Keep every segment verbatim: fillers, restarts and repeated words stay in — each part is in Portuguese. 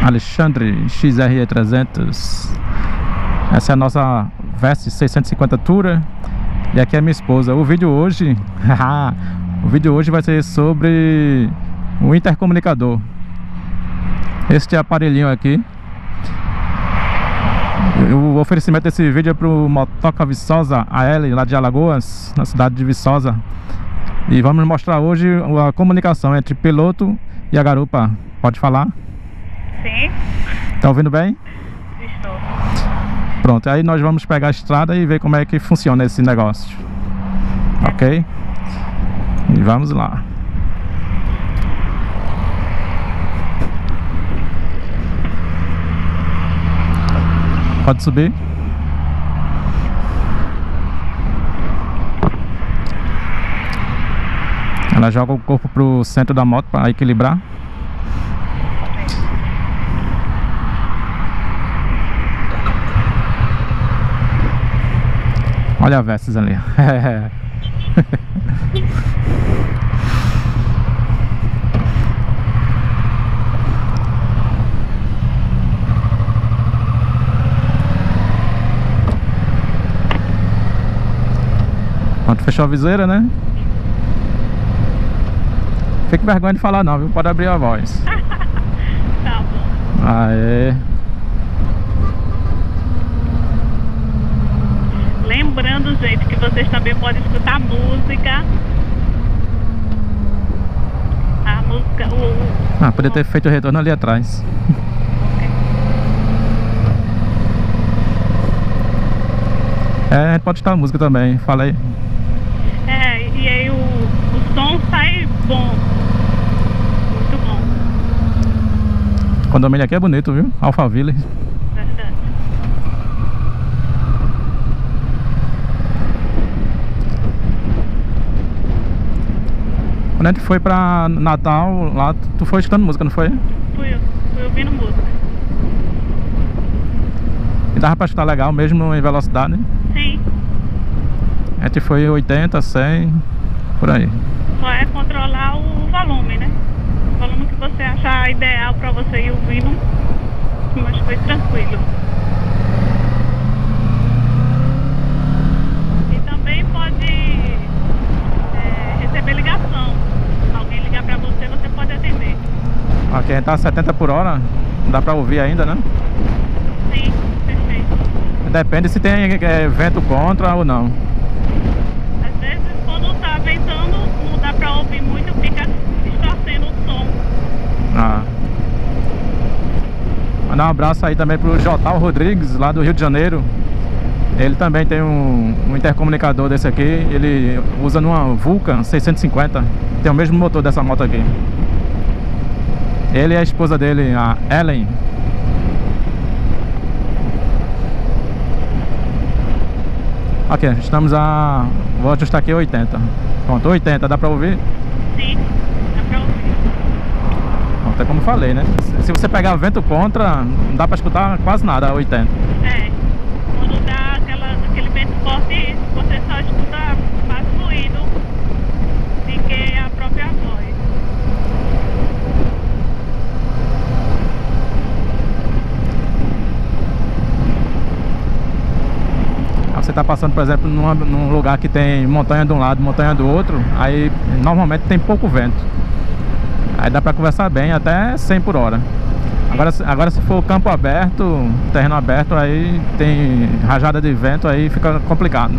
Alexandre X R E trezentos. Essa é a nossa Versys seiscentos e cinquenta Tourer. E aqui é minha esposa. O vídeo hoje O vídeo hoje vai ser sobre o intercomunicador. Este aparelhinho aqui. O oferecimento desse vídeo é para o Motoca Viçosa A L, lá de Alagoas, na cidade de Viçosa. E vamos mostrar hoje a comunicação entre piloto e a garupa. Pode falar? Sim. Tá ouvindo bem? Estou. Pronto, aí nós vamos pegar a estrada e ver como é que funciona esse negócio. Ok? E vamos lá. Pode subir. Ela joga o corpo pro centro da moto para equilibrar. Olha a Versys ali. Pronto, fechou a viseira, né? Fique vergonha de falar não, viu? Pode abrir a voz. Tá bom. Aê. Lembrando, gente, que vocês também podem escutar música. A música... O, o, Ah, podia ter feito o retorno ali atrás. É, a gente pode escutar a música também, fala aí. É, e aí o, o som sai bom. Muito bom. O condomínio aqui é bonito, viu? Alphaville. Verdade. Quando a gente foi pra Natal, lá tu foi escutando música, não foi? Fui, fui ouvindo música. E dava pra escutar legal mesmo em velocidade, né? Sim. A gente foi oitenta, cem, por aí. Só é controlar o volume, né? O volume que você achar ideal pra você ir ouvindo. Mas foi tranquilo. E também pode é, receber ligação. Alguém ligar pra você, você pode atender. Aqui a gente tá a setenta por hora, dá pra ouvir ainda, né? Sim, perfeito. Depende se tem é, vento contra ou não. Às vezes quando tá ventando, não dá pra ouvir muito, fica distorcendo o som. Ah. Mandar um abraço aí também pro Jotal Rodrigues, lá do Rio de Janeiro. Ele também tem um, um intercomunicador desse aqui. Ele usa numa Vulcan seiscentos e cinquenta. Tem o mesmo motor dessa moto aqui. Ele e a esposa dele, a Ellen. Aqui, estamos a... Vou ajustar aqui oitenta. Pronto, oitenta, dá pra ouvir? Sim, dá pra ouvir. Pronto, é como eu falei, né? Se você pegar vento contra, não dá pra escutar quase nada a oitenta. É, quando dá aquela, aquele vento forte, você só escuta mais fluido do que a própria voz. Você tá passando, por exemplo, numa, num lugar que tem montanha de um lado, montanha do outro, aí normalmente tem pouco vento. Aí dá pra conversar bem, até cem por hora. Agora, agora se for campo aberto, terreno aberto, aí tem rajada de vento, aí fica complicado.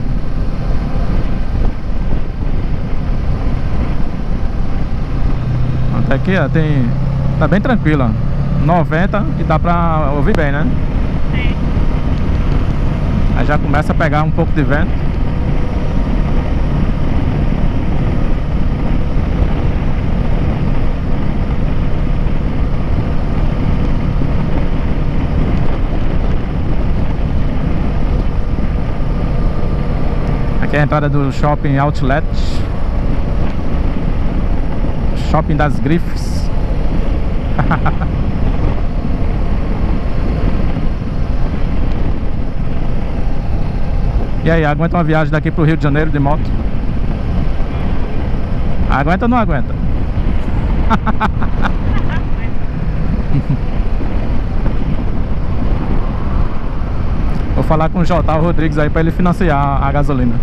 Até aqui, ó, tem... Tá bem tranquilo, ó. noventa e dá pra ouvir bem, né? Sim. Aí já começa a pegar um pouco de vento. Aqui é a entrada do Shopping Outlet. Shopping das Grifes. E aí, aguenta uma viagem daqui pro Rio de Janeiro de moto? Aguenta ou não aguenta? falar com o J. Rodrigues aí pra ele financiar a gasolina.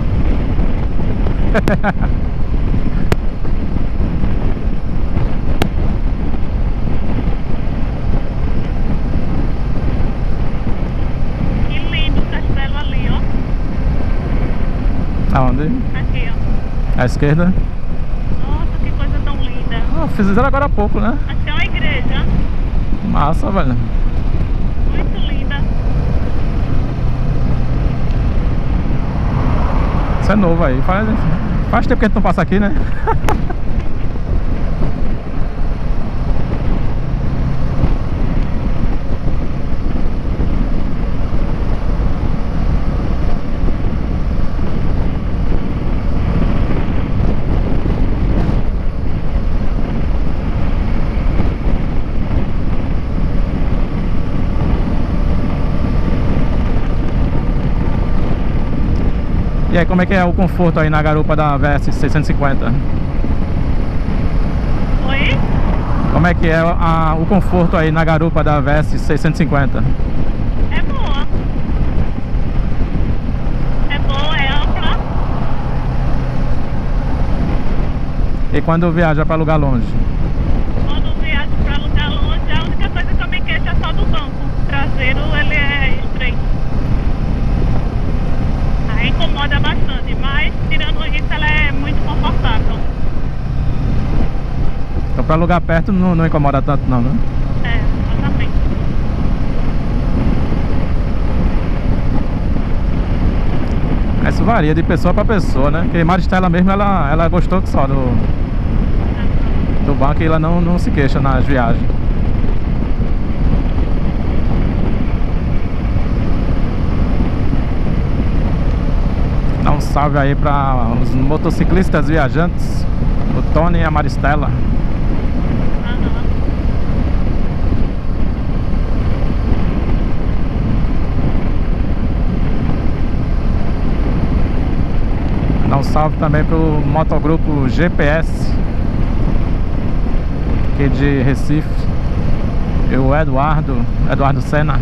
Que lindo o castelo ali, ó. Aonde? Aqui, ó. À esquerda? Nossa, que coisa tão linda. Ah, fizeram agora há pouco, né? Acho que é uma igreja. Massa, velho. Muito linda. Isso é novo aí. Faz, faz tempo que a gente não passa aqui, né? E aí, como é que é o conforto aí na garupa da V S seiscentos e cinquenta? Oi? Como é que é a, o conforto aí na garupa da V S seiscentos e cinquenta? É boa. É boa, é ampla. E quando viaja para lugar longe? Quando viajo pra lugar longe, a única coisa que eu me queixo é só do banco. O traseiro, ele é estreito. Aí incomoda bastante, mas tirando isso, ela é muito confortável. Então para lugar perto não, não incomoda tanto não, né? É, exatamente. Isso varia de pessoa para pessoa, né? Porque Maristela mesmo, ela, ela gostou que só do, do banco e ela não, não se queixa nas viagens. Dá um salve aí para os motociclistas viajantes, o Tony e a Maristela. Aham. Dá um salve também pro motogrupo G P S aqui de Recife, e o Eduardo, Eduardo Senna.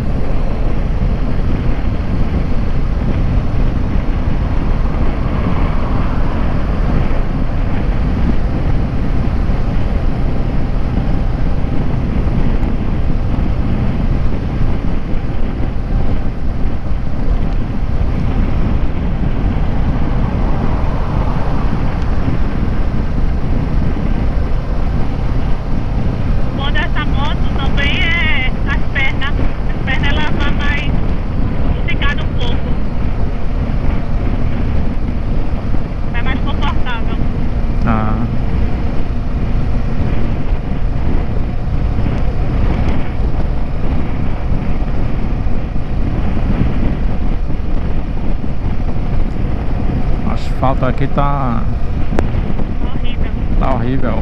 Bom dessa moto também é as pernas. As pernas ela vai mais esticada um pouco. É mais confortável. Ah. O asfalto aqui tá, Horrível. tá horrível.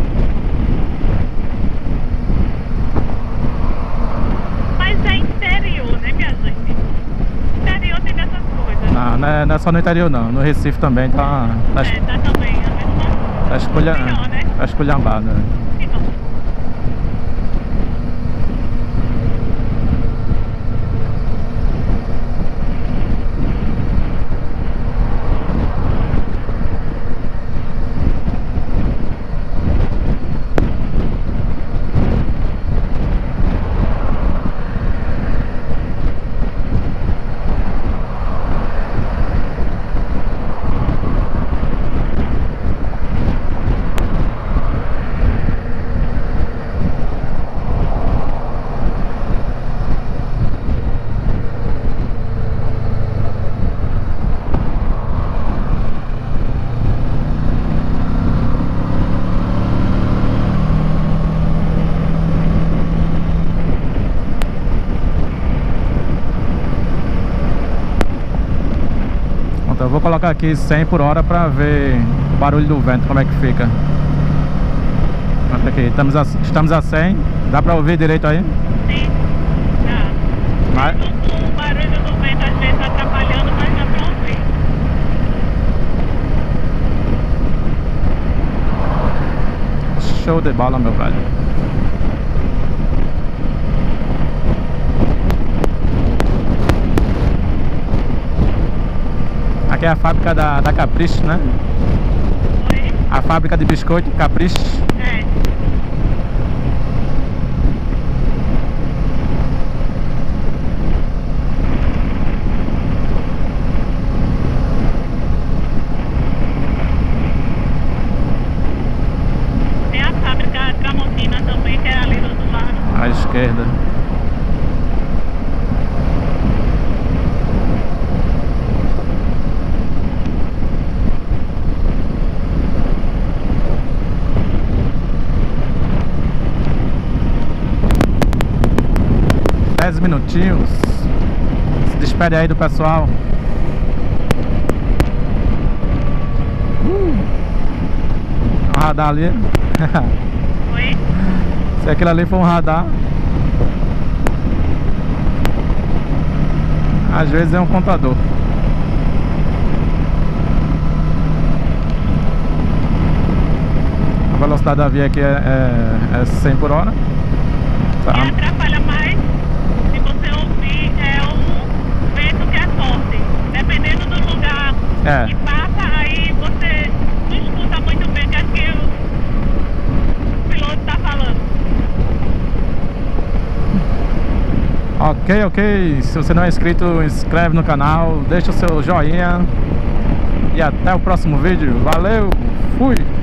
Mas é interior, né, minha gente? Interior tem dessas coisas. Não, não é, não é só no interior não, no Recife também tá, tá, É, tá também a mesma. tá, escolha, Melhor, né? tá esculhambado, né? Que bom. Então eu vou colocar aqui cem por hora pra ver o barulho do vento, como é que fica. Olha aqui, estamos a, estamos a cem, dá pra ouvir direito aí? Sim. Tá. Mas, Mesmo com o barulho do vento às vezes atrapalhando, mas dá pra ouvir. show de bola, meu velho. aqui é a fábrica da, da Capricho, né? Oi? A fábrica de biscoito Capricho. É. Tem a fábrica Tramontina também, que é ali do outro lado. À esquerda. Dez minutinhos. Se despede aí do pessoal. Uh, um radar ali. Oi? Se aquilo ali for um radar, às vezes é um contador. A velocidade da via aqui é, é, é cem por hora. Tá. E atrapalha mais se você ouvir é um vento que é forte. Dependendo do lugar É. que passa, aí você não escuta muito bem o que, é que o, o piloto está falando. Ok, ok. Se você não é inscrito, inscreve no canal, deixa o seu joinha. E até o próximo vídeo. Valeu, fui!